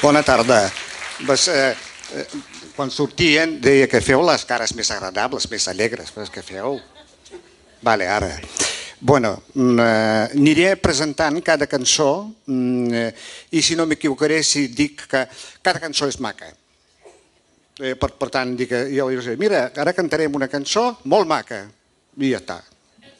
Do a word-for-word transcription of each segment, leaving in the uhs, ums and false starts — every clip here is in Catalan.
Bona tarda. Quan sortien deia que feu les cares més agradables, més alegres, però és que feu... Vale, ara. Bueno, aniré presentant cada cançó i si no m'equivocaré si dic que cada cançó és maca. Per tant, dic, jo diré, mira, ara cantarem una cançó molt maca i ja està.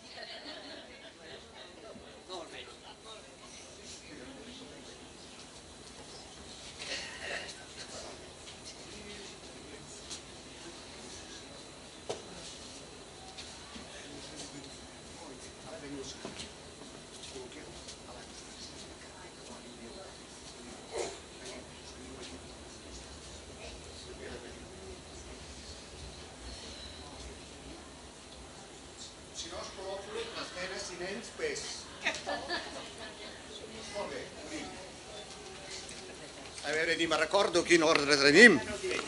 A veure, ni me'n recordo quin ordre tenim.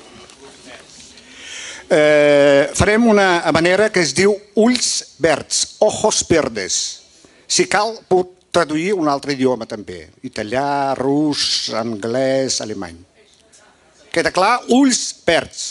Farem una manera que es diu ulls verds, ojos verdes. Si cal, puc traduir un altre idioma també. Italià, rus, anglès, alemany. Queda clar? Ulls verds.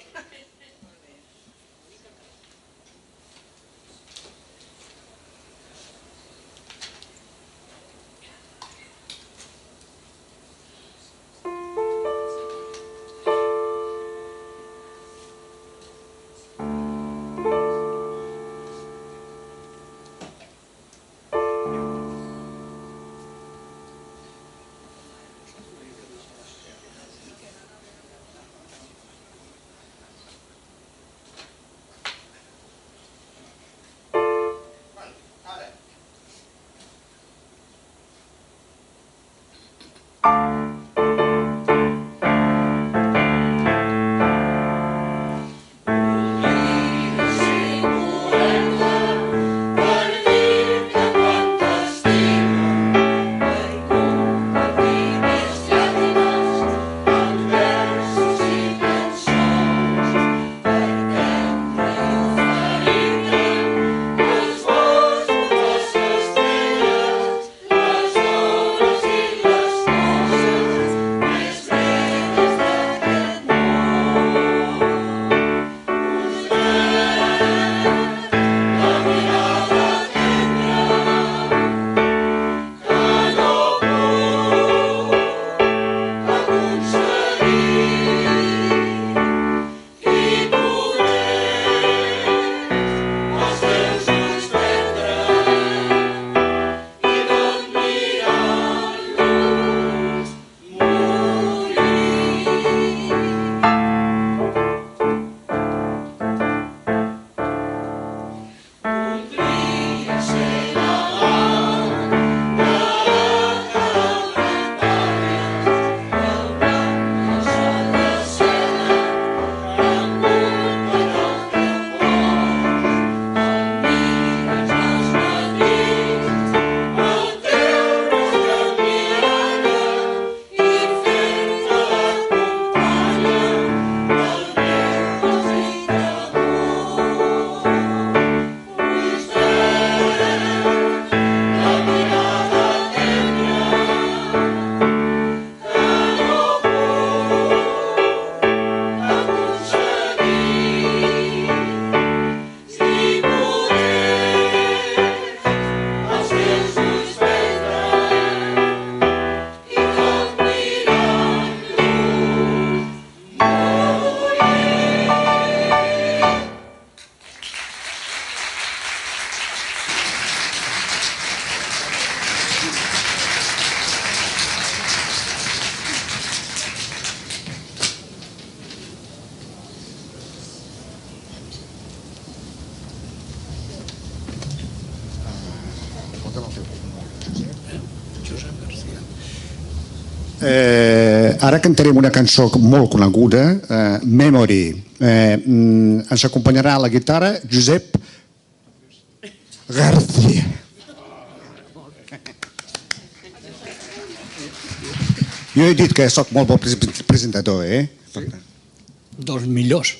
Ara cantarem una cançó molt coneguda, Memory. Ens acompanyarà a la guitarra Josep García. Jo he dit que soc molt bon presentador, eh? Dels millors.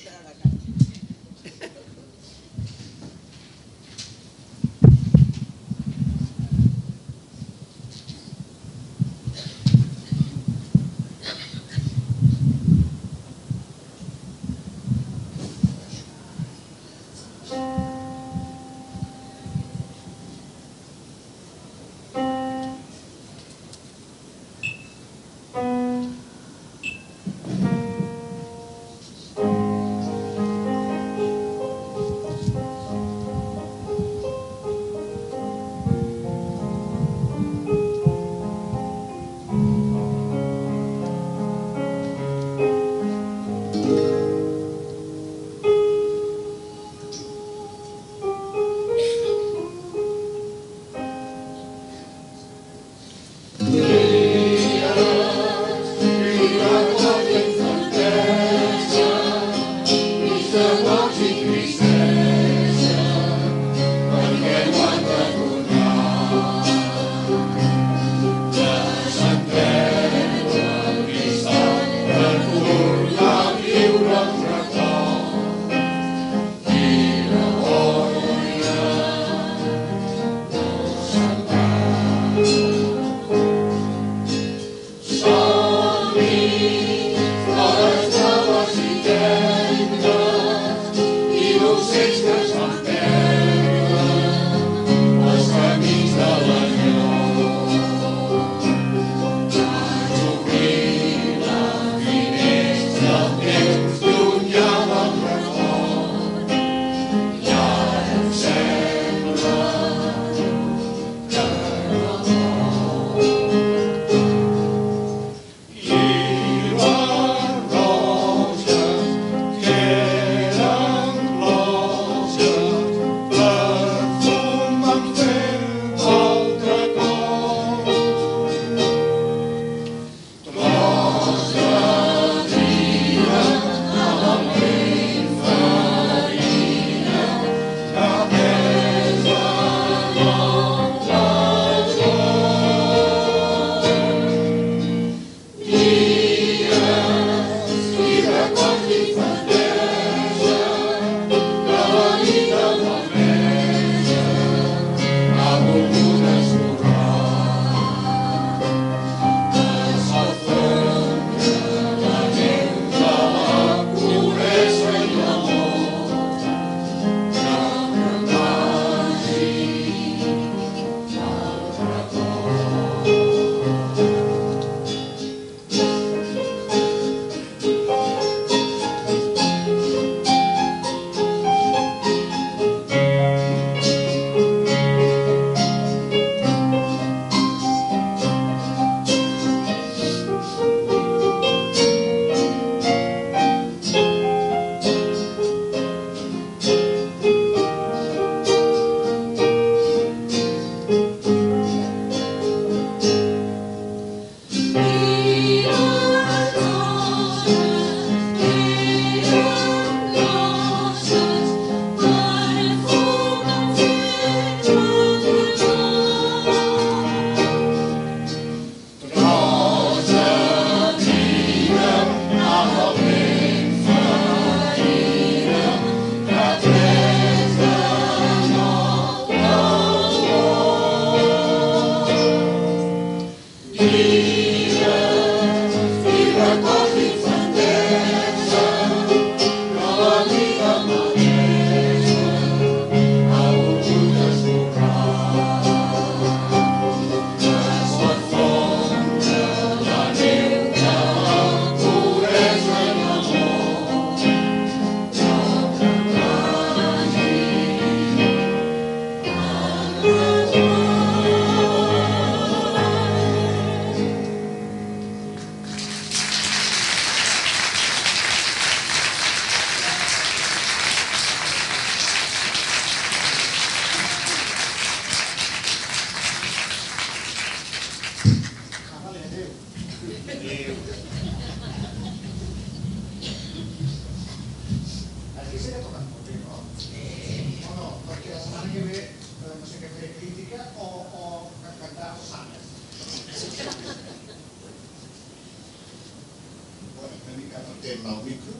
una mica el tema al micro.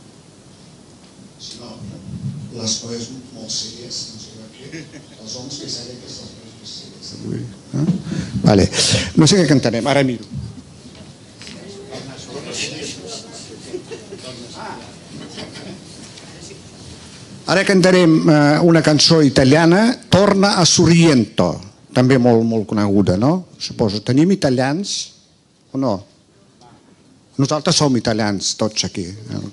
Si no, les coses molt sèries, no sé per què. Els homes que saben que són les coses més sèries avui. Vale. No sé què cantarem, ara miro. Ara cantarem una cançó italiana, Torna a Sorrento, també molt, molt coneguda, no? Suposo, tenim italians o no? Nosaltres som italians, tots aquí.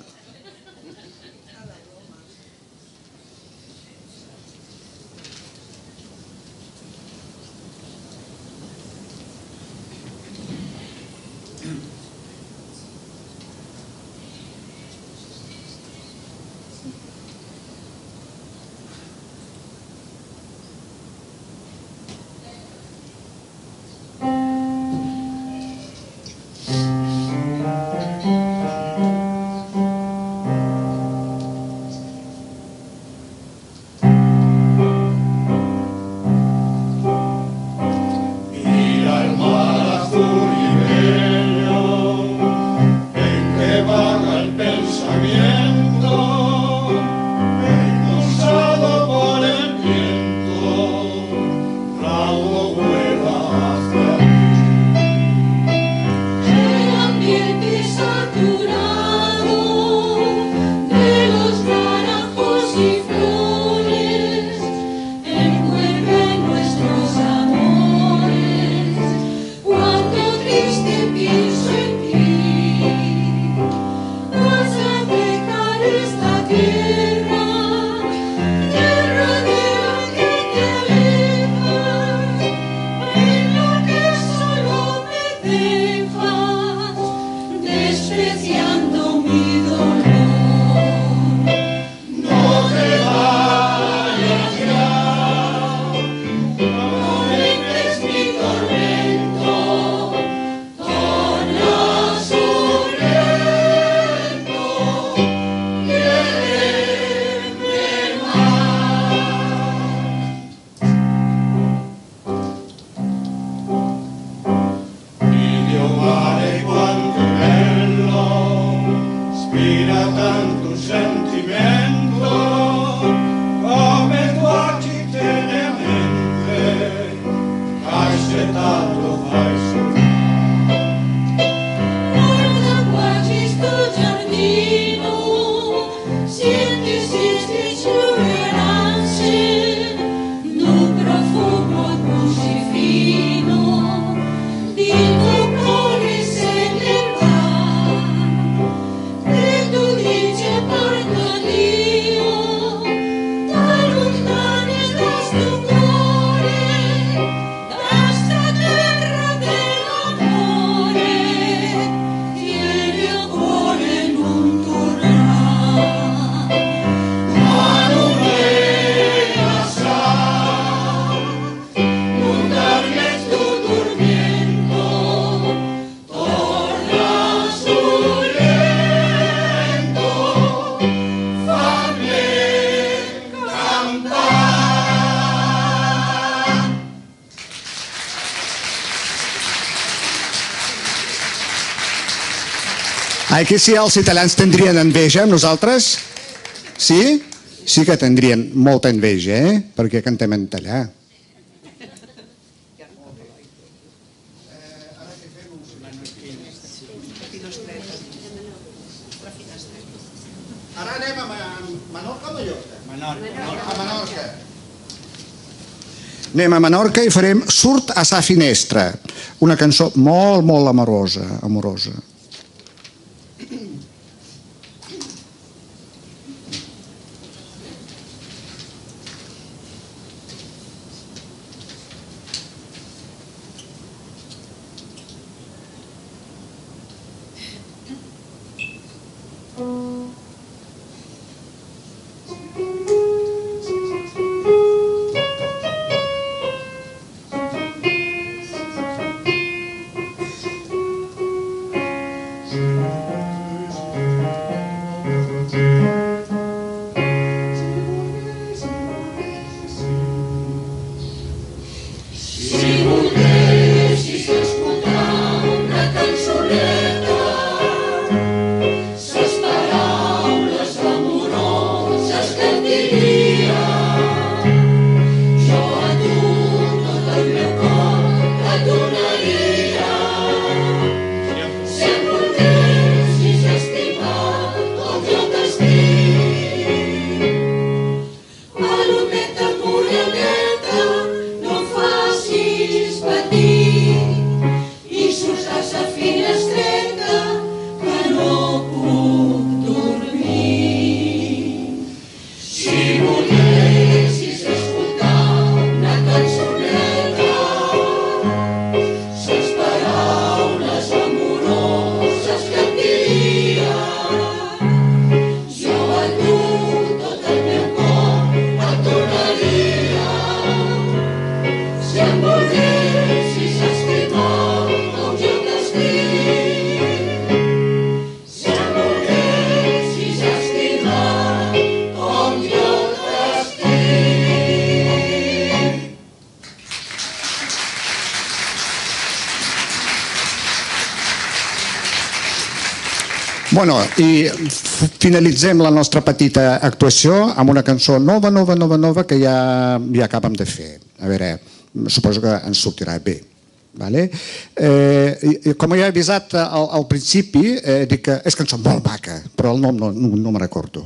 Ai, que si els italians tindrien enveja amb nosaltres? Sí? Sí que tindrien molta enveja, eh? Perquè cantem en italià. Ara anem a Menorca o Mallorca? Menorca. A Menorca. Anem a Menorca i farem Surt a sa finestra, una cançó molt, molt amorosa, amorosa. Bueno, i finalitzem la nostra petita actuació amb una cançó nova, nova, nova, nova que ja, ja acabem de fer. A veure, suposo que ens sortirà bé. Vale? Eh, com ja he avisat al, al principi, eh, dic que és cançó molt maca, però el nom no, no, no me'n recordo.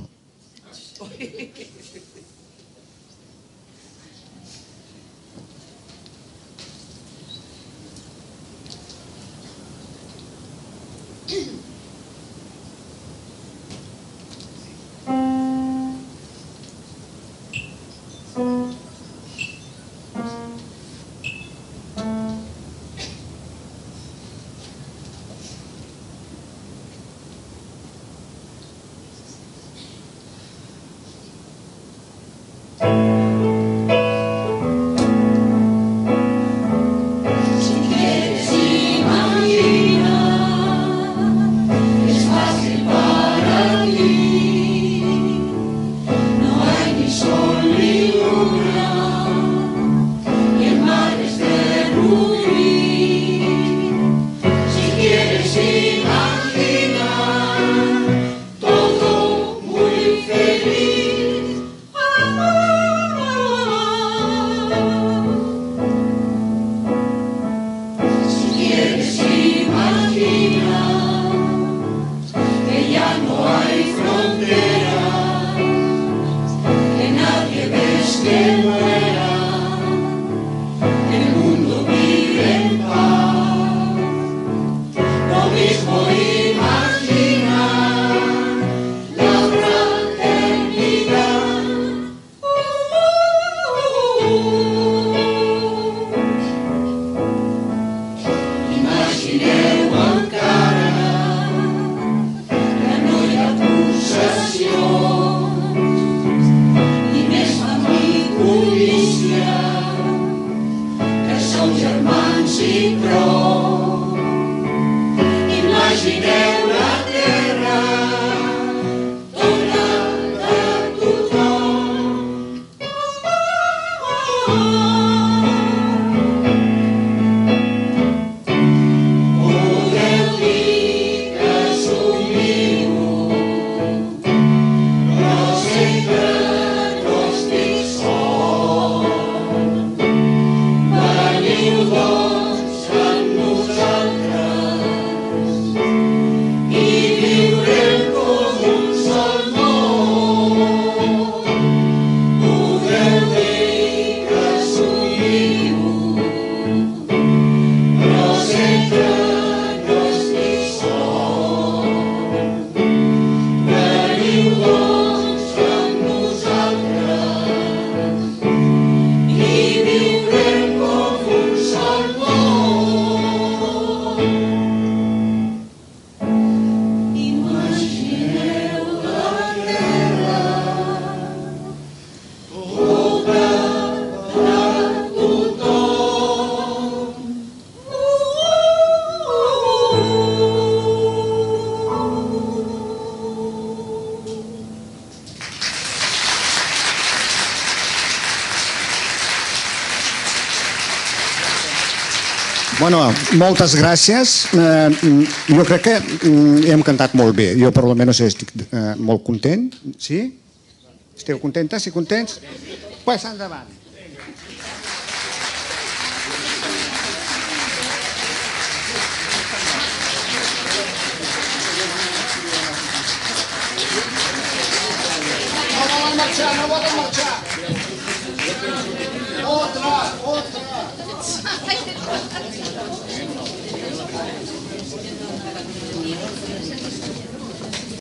Bueno, moltes gràcies. Jo crec que hem cantat molt bé. Jo, per almenys, estic molt content. Sí? Esteu contentes i contents? Pues endavant. No volen marxar, no volen marxar. Otra, otra.